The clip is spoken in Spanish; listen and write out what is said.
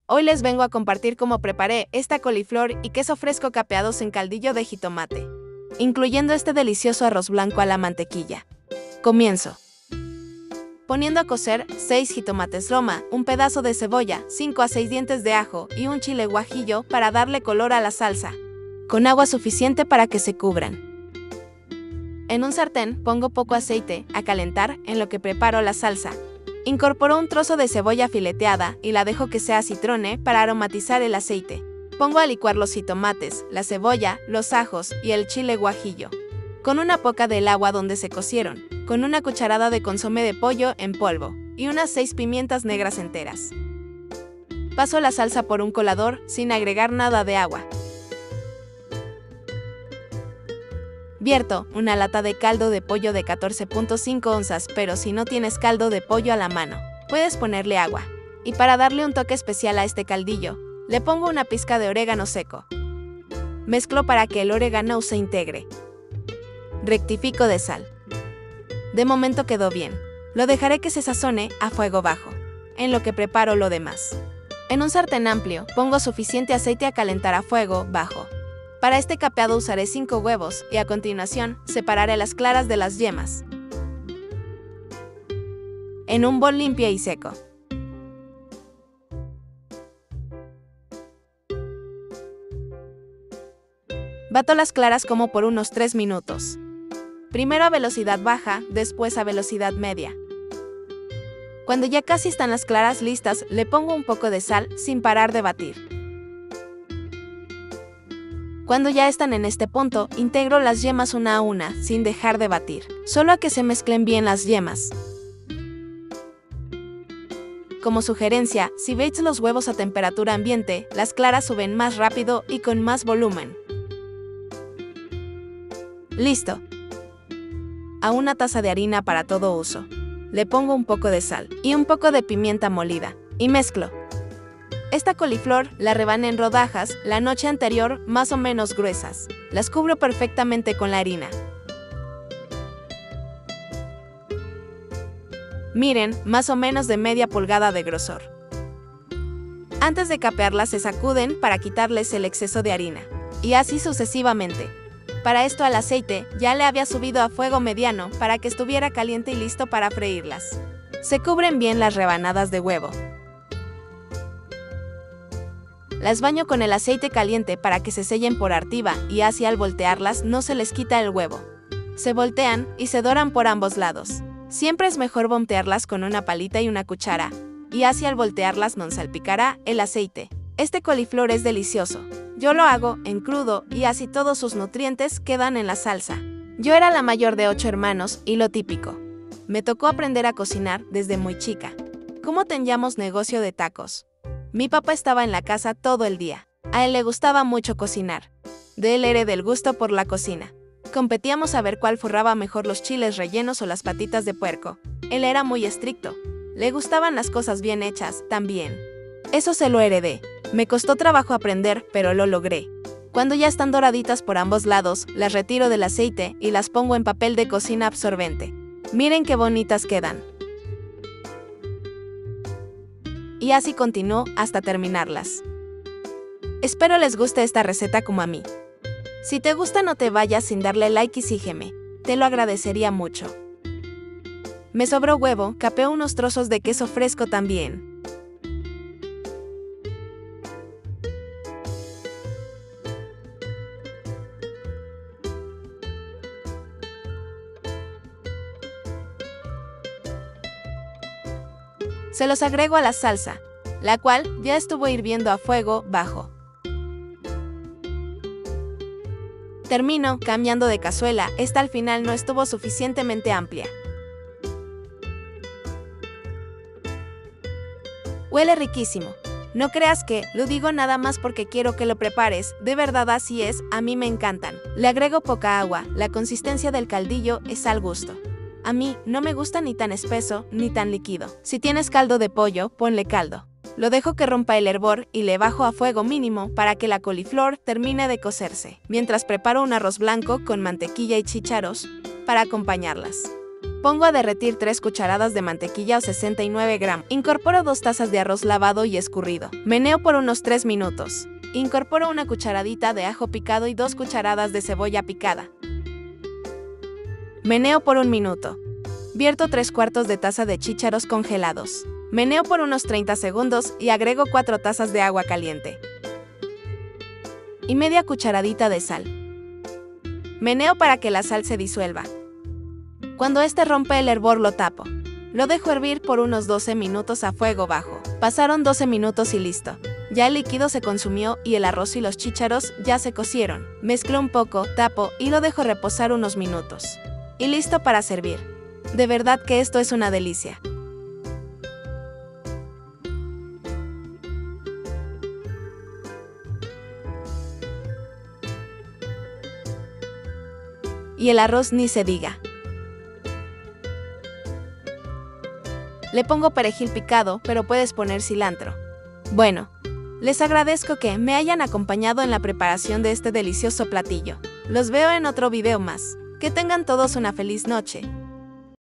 Hoy les vengo a compartir cómo preparé esta coliflor y queso fresco capeados en caldillo de jitomate, incluyendo este delicioso arroz blanco a la mantequilla. Comienzo. Poniendo a cocer 6 jitomates roma, un pedazo de cebolla, 5 a 6 dientes de ajo y un chile guajillo para darle color a la salsa, con agua suficiente para que se cubran. En un sartén pongo poco aceite a calentar en lo que preparo la salsa. Incorporo un trozo de cebolla fileteada y la dejo que se acitrone para aromatizar el aceite. Pongo a licuar los jitomates, la cebolla, los ajos y el chile guajillo, con una poca del agua donde se cocieron, con una cucharada de consomé de pollo en polvo y unas 6 pimientas negras enteras. Paso la salsa por un colador sin agregar nada de agua. Vierto una lata de caldo de pollo de 14.5 onzas, pero si no tienes caldo de pollo a la mano, puedes ponerle agua. Y para darle un toque especial a este caldillo, le pongo una pizca de orégano seco. Mezclo para que el orégano se integre. Rectifico de sal. De momento quedó bien. Lo dejaré que se sazone a fuego bajo, en lo que preparo lo demás. En un sartén amplio, pongo suficiente aceite a calentar a fuego bajo. Para este capeado usaré 5 huevos y a continuación separaré las claras de las yemas. En un bol limpio y seco. Bato las claras como por unos 3 minutos. Primero a velocidad baja, después a velocidad media. Cuando ya casi están las claras listas, le pongo un poco de sal sin parar de batir. Cuando ya están en este punto, integro las yemas una a una, sin dejar de batir, solo a que se mezclen bien las yemas. Como sugerencia, si veis los huevos a temperatura ambiente, las claras suben más rápido y con más volumen. Listo. A una taza de harina para todo uso. Le pongo un poco de sal y un poco de pimienta molida, y mezclo. Esta coliflor la rebané en rodajas la noche anterior más o menos gruesas. Las cubro perfectamente con la harina. Miren, más o menos de media pulgada de grosor. Antes de capearlas se sacuden para quitarles el exceso de harina. Y así sucesivamente. Para esto al aceite ya le había subido a fuego mediano para que estuviera caliente y listo para freírlas. Se cubren bien las rebanadas de huevo. Las baño con el aceite caliente para que se sellen por arriba y así al voltearlas no se les quita el huevo. Se voltean y se doran por ambos lados. Siempre es mejor voltearlas con una palita y una cuchara, y así al voltearlas no salpicará el aceite. Este coliflor es delicioso. Yo lo hago en crudo y así todos sus nutrientes quedan en la salsa. Yo era la mayor de 8 hermanos y lo típico. Me tocó aprender a cocinar desde muy chica. ¿Cómo teníamos negocio de tacos? Mi papá estaba en la casa todo el día. A él le gustaba mucho cocinar. De él heredé el gusto por la cocina. Competíamos a ver cuál forraba mejor los chiles rellenos o las patitas de puerco. Él era muy estricto. Le gustaban las cosas bien hechas, también. Eso se lo heredé. Me costó trabajo aprender, pero lo logré. Cuando ya están doraditas por ambos lados, las retiro del aceite y las pongo en papel de cocina absorbente. Miren qué bonitas quedan. Y así continúo hasta terminarlas. Espero les guste esta receta como a mí. Si te gusta no te vayas sin darle like y sígueme, te lo agradecería mucho. Me sobró huevo, capeo unos trozos de queso fresco también. Se los agrego a la salsa, la cual ya estuvo hirviendo a fuego bajo. Termino cambiando de cazuela, esta al final no estuvo suficientemente amplia. Huele riquísimo. No creas que lo digo nada más porque quiero que lo prepares, de verdad así es, a mí me encantan. Le agrego poca agua, la consistencia del caldillo es al gusto. A mí no me gusta ni tan espeso ni tan líquido. Si tienes caldo de pollo, ponle caldo. Lo dejo que rompa el hervor y le bajo a fuego mínimo para que la coliflor termine de cocerse, mientras preparo un arroz blanco con mantequilla y chícharos para acompañarlas. Pongo a derretir 3 cucharadas de mantequilla o 69 gramos. Incorporo 2 tazas de arroz lavado y escurrido. Meneo por unos 3 minutos. Incorporo una cucharadita de ajo picado y 2 cucharadas de cebolla picada. Meneo por 1 minuto. Vierto 3/4 de taza de chícharos congelados. Meneo por unos 30 segundos y agrego 4 tazas de agua caliente. Y media cucharadita de sal. Meneo para que la sal se disuelva. Cuando este rompe el hervor lo tapo. Lo dejo hervir por unos 12 minutos a fuego bajo. Pasaron 12 minutos y listo. Ya el líquido se consumió y el arroz y los chícharos ya se cocieron. Mezclo un poco, tapo y lo dejo reposar unos minutos. Y listo para servir. De verdad que esto es una delicia. Y el arroz ni se diga. Le pongo perejil picado, pero puedes poner cilantro. Bueno, les agradezco que me hayan acompañado en la preparación de este delicioso platillo. Los veo en otro video más. Que tengan todos una feliz noche.